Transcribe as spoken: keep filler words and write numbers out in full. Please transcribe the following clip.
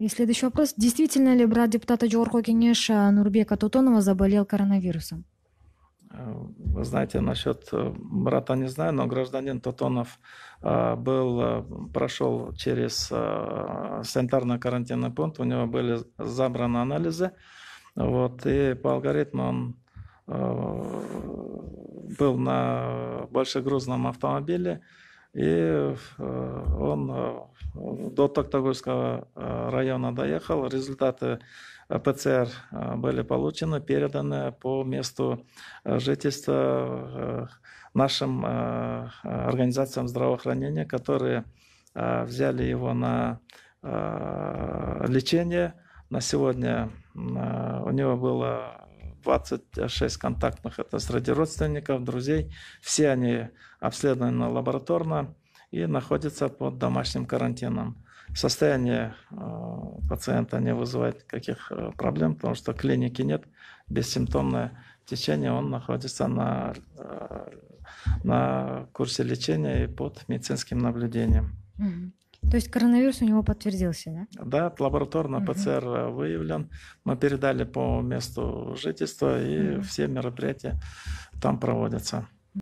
И следующий вопрос. Действительно ли брат депутата Жогорку Кеңеш Нурбека Тотонова заболел коронавирусом? Вы знаете, насчет брата не знаю, но гражданин Тотонов был, прошел через санитарно-карантинный пункт, у него были забраны анализы, вот, и по алгоритму он был на большегрузном автомобиле, и он до Токтагульского района доехал. Результаты ПЦР были получены, переданы по месту жительства нашим организациям здравоохранения, которые взяли его на лечение. На сегодня у него было двадцать шесть контактных, это среди родственников, друзей. Все они обследованы лабораторно и находятся под домашним карантином. Состояние пациента не вызывает никаких проблем, потому что клиники нет, бессимптомное течение, он находится на, на курсе лечения и под медицинским наблюдением. Угу. То есть коронавирус у него подтвердился, да? Да, лабораторно Угу. ПЦР выявлен. Мы передали по месту жительства, и угу. все мероприятия там проводятся.